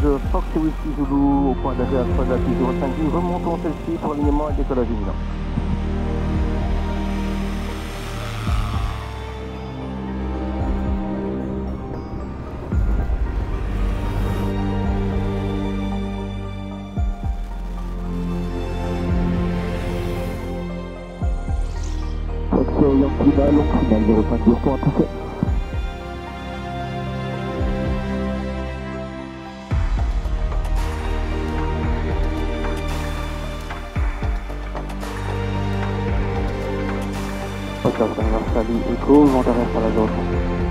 Fox et Whisky Zulu au point d'arrêt à 3,05. Remontons celle-ci pour alignement et décollage imminent. Fox Yankee long final 05 pour tout fait. Fox Yankee Echo, vent arrière par la zone.